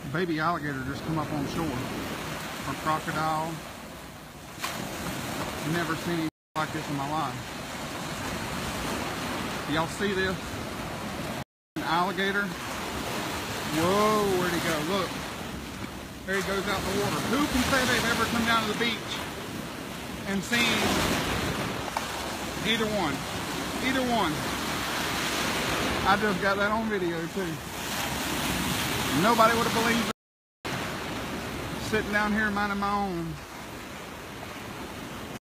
baby alligator just come up on shore. Or crocodile. Never seen anything like this in my life. Y'all see this? An alligator. Whoa, where'd he go? Look. There he goes out in the water. Who can say they've ever come down to the beach and seen either one? Either one. I just got that on video too. Nobody would have believed it. Sitting down here minding my own.